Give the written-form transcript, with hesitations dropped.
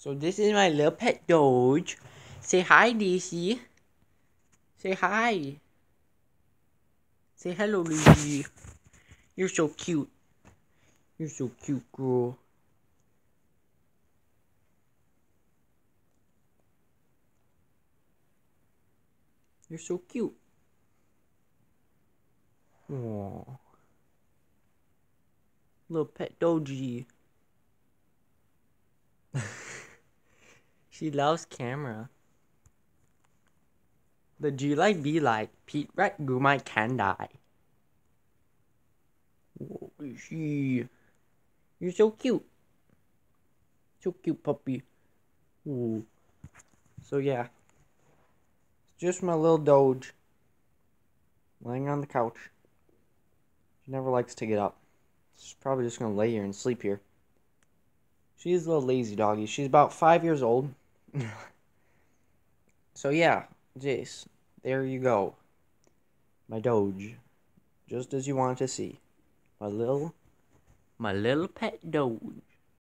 So this is my little pet Doge. Say hi, Daisy. Say hi. Say hello, Daisy. You're so cute. You're so cute, girl. You're so cute. Aww. Little pet Doji. She loves camera. The G like be like Pete Rat Gumai can die. Oh, she. You're so cute. So cute, puppy. Ooh. So yeah. It's just my little Doge. Laying on the couch. She never likes to get up. She's probably just gonna lay here and sleep here. She's a little lazy doggy. She's about 5 years old. So yeah, Jace, there you go. My Doge. Just as you want to see. My little pet Doge.